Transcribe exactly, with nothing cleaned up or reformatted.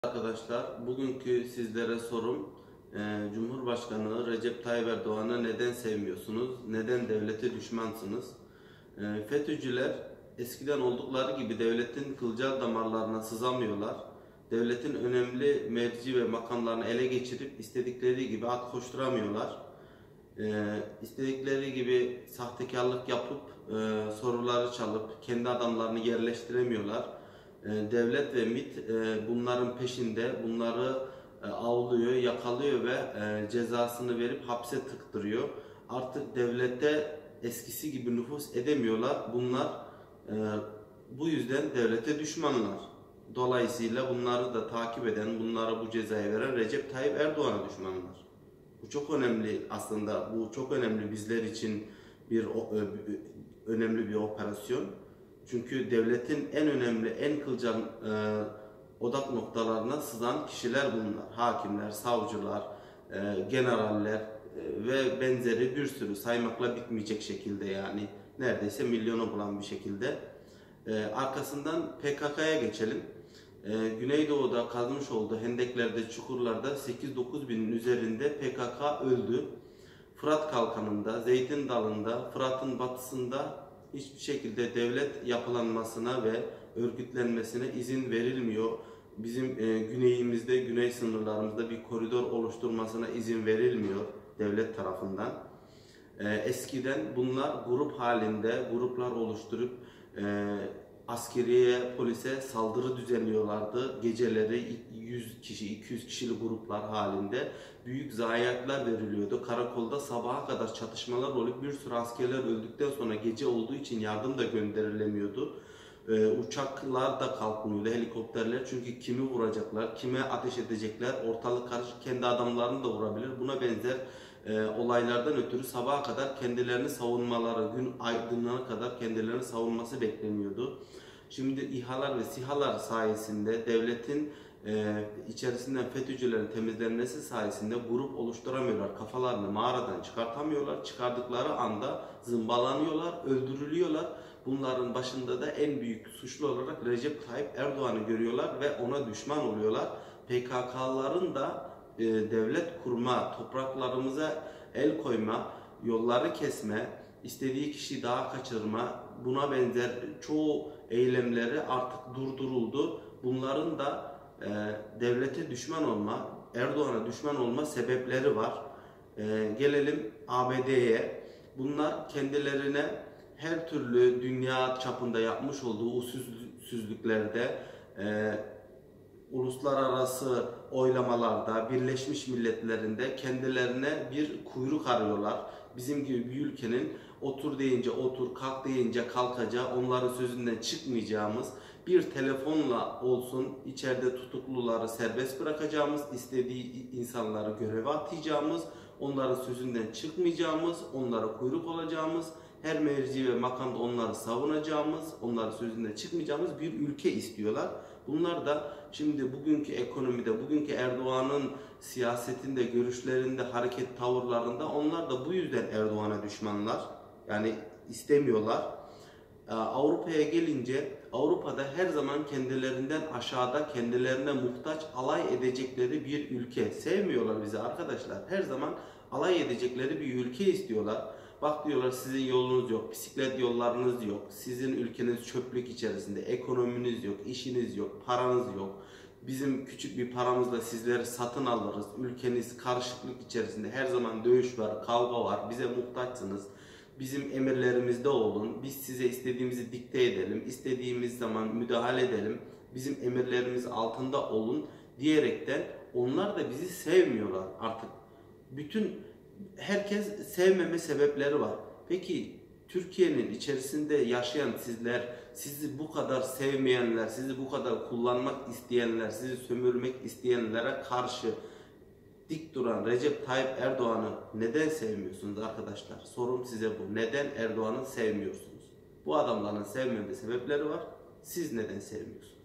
Arkadaşlar, bugünkü sizlere sorum e, Cumhurbaşkanı Recep Tayyip Erdoğan'ı neden sevmiyorsunuz? Neden devlete düşmansınız? E, FETÖ'cüler eskiden oldukları gibi devletin kılcal damarlarına sızamıyorlar. Devletin önemli merci ve makamlarını ele geçirip istedikleri gibi at koşturamıyorlar. E, istedikleri gibi sahtekarlık yapıp e, soruları çalıp kendi adamlarını yerleştiremiyorlar. Devlet ve MİT bunların peşinde, bunları avlıyor, yakalıyor ve cezasını verip hapse tıktırıyor. Artık devlete eskisi gibi nüfuz edemiyorlar. Bunlar bu yüzden devlete düşmanlar. Dolayısıyla bunları da takip eden, bunlara bu cezayı veren Recep Tayyip Erdoğan'a düşmanlar. Bu çok önemli aslında, bu çok önemli bizler için bir önemli bir operasyon. Çünkü devletin en önemli, en kılcal e, odak noktalarına sızan kişiler bunlar. Hakimler, savcılar, e, generaller e, ve benzeri bir sürü, saymakla bitmeyecek şekilde, yani neredeyse milyonu bulan bir şekilde. E, arkasından P K K'ya geçelim. E, Güneydoğu'da kazmış olduğu hendeklerde, çukurlarda sekiz dokuz binin üzerinde P K K öldü. Fırat Kalkanı'nda, Zeytin Dalı'nda, Fırat'ın batısında hiçbir şekilde devlet yapılanmasına ve örgütlenmesine izin verilmiyor. Bizim e, güneyimizde, güney sınırlarımızda bir koridor oluşturmasına izin verilmiyor devlet tarafından. E, eskiden bunlar grup halinde, gruplar oluşturup e, askeriye, polise saldırı düzenliyorlardı. Geceleri yüz kişi, iki yüz kişili gruplar halinde büyük zayiatlar veriliyordu. Karakolda sabaha kadar çatışmalar olup bir sürü askerler öldükten sonra gece olduğu için yardım da gönderilemiyordu. Ee, uçaklar da kalkmıyordu, helikopterler. Çünkü kimi vuracaklar, kime ateş edecekler, ortalık karışık, kendi adamlarını da vurabilir. Buna benzer e, olaylardan ötürü sabaha kadar kendilerini savunmaları, gün aydınlanana kadar kendilerini savunması bekleniyordu. Şimdi İHA'lar ve SİHA'lar sayesinde devletin e, içerisinden FETÖ'cülerin temizlenmesi sayesinde grup oluşturamıyorlar. Kafalarını mağaradan çıkartamıyorlar. Çıkardıkları anda zımbalanıyorlar, öldürülüyorlar. Bunların başında da en büyük suçlu olarak Recep Tayyip Erdoğan'ı görüyorlar ve ona düşman oluyorlar. P K K'ların da e, devlet kurma, topraklarımıza el koyma, yolları kesme, istediği kişiyi daha kaçırma, buna benzer çoğu eylemleri artık durduruldu. Bunların da e, devlete düşman olma, Erdoğan'a düşman olma sebepleri var. E, gelelim A B D'ye. Bunlar kendilerine her türlü dünya çapında yapmış olduğu usulsüzlüklerde, e, uluslararası oylamalarda, Birleşmiş Milletler'inde kendilerine bir kuyruk arıyorlar. Bizim gibi bir ülkenin otur deyince otur, kalk deyince kalkacağı, onların sözünden çıkmayacağımız, bir telefonla olsun içeride tutukluları serbest bırakacağımız, istediği insanları göreve atayacağımız, onların sözünden çıkmayacağımız, onlara kuyruk olacağımız, her merci ve makamda onları savunacağımız, onların sözünden çıkmayacağımız bir ülke istiyorlar. Bunlar da şimdi bugünkü ekonomide, bugünkü Erdoğan'ın siyasetinde, görüşlerinde, hareket tavırlarında onlar da bu yüzden Erdoğan'a düşmanlar. Yani istemiyorlar. Avrupa'ya gelince Avrupa'da her zaman kendilerinden aşağıda, kendilerine muhtaç alay edecekleri bir ülke. Sevmiyorlar bizi arkadaşlar. Her zaman alay edecekleri bir ülke istiyorlar. Bak diyorlar, sizin yolunuz yok, bisiklet yollarınız yok, sizin ülkeniz çöplük içerisinde, ekonominiz yok, işiniz yok, paranız yok. Bizim küçük bir paramızla sizleri satın alırız, ülkeniz karışıklık içerisinde, her zaman dövüş var, kavga var, bize muhtaçsınız. Bizim emirlerimizde olun, biz size istediğimizi dikte edelim, istediğimiz zaman müdahale edelim, bizim emirlerimiz altında olun diyerekten onlar da bizi sevmiyorlar artık. Bütün herkes sevmeme sebepleri var. Peki Türkiye'nin içerisinde yaşayan sizler, sizi bu kadar sevmeyenler, sizi bu kadar kullanmak isteyenler, sizi sömürmek isteyenlere karşı dik duran Recep Tayyip Erdoğan'ı neden sevmiyorsunuz arkadaşlar? Sorum size bu. Neden Erdoğan'ı sevmiyorsunuz? Bu adamların sevmeme sebepleri var. Siz neden sevmiyorsunuz?